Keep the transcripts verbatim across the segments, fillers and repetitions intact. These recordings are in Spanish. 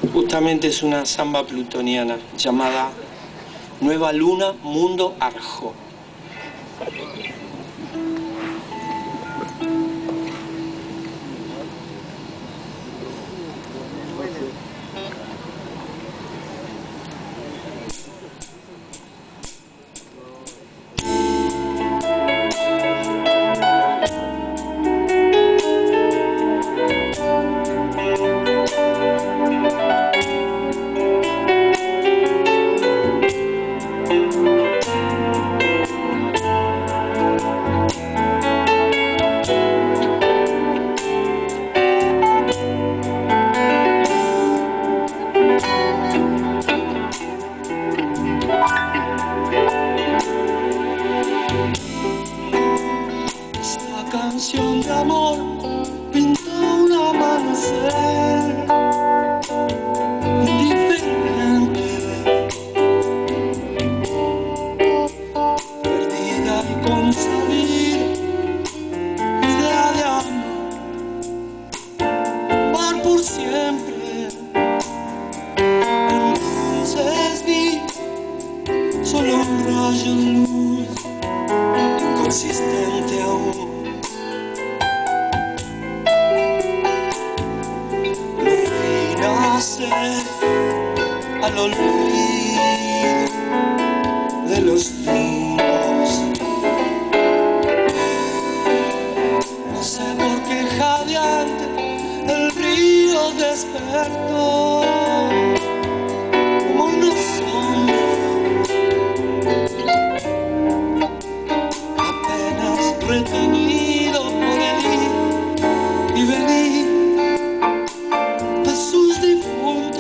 Justamente es una samba plutoniana llamada Nueva Luna, Mundo, Arjo. Canción de amor pintó un amanecer indiferente, perdida y con salir idea de amor par por siempre. Entonces vi solo un rayo de luz inconsistente aún. Al olvido de los niños, no sé por qué jadeante el río despertó como una sombra, apenas retenido por el ir y venir de sus difuntos.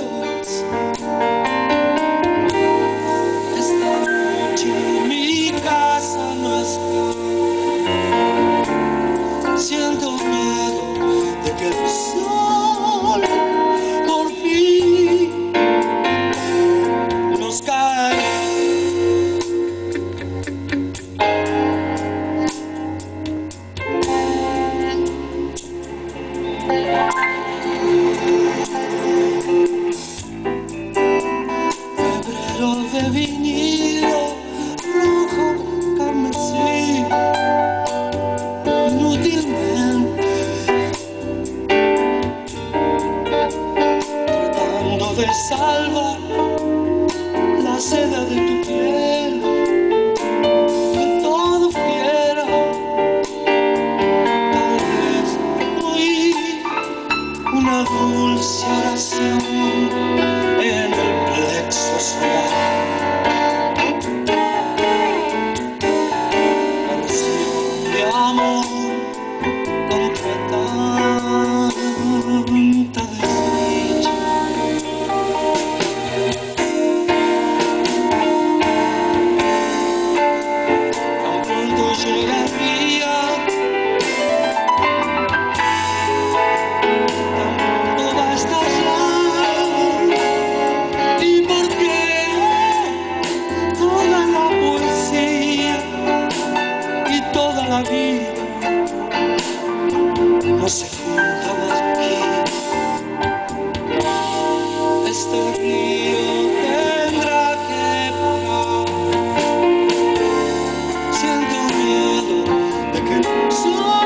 Siento miedo de que el sol por fin nos caiga. Febrero de vinilo rojo carmesí, de salvar la seda de tu piel, que todo fiera. Tal vez oí una dulce oración en el plexo solar. Canción de amor contra tanta desdicha. No se juntan aquí. Este río tendrá que parar. Siento miedo de que el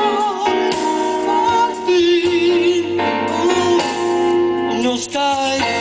sol al fin uh, nos caiga.